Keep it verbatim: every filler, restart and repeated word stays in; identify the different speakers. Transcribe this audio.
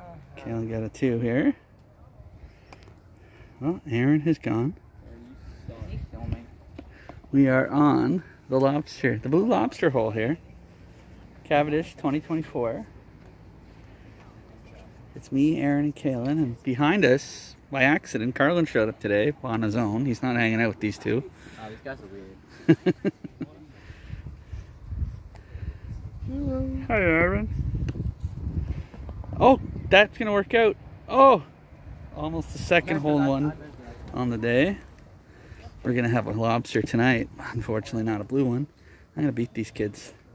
Speaker 1: Kayla got a two here. Well, Aaron has gone. We are on the lobster, the blue lobster hole here. Cavendish twenty twenty-four. It's me, Aaron, and Kaylin, and behind us, by accident, Carlin showed up today on his own. He's not hanging out with these two.
Speaker 2: Oh, these guys are weird.
Speaker 1: Hello. Hi, Aaron. Oh, that's gonna work out. Oh, almost the second hole in one on the day. We're gonna have a lobster tonight. Unfortunately, not a blue one. I'm gonna beat these kids.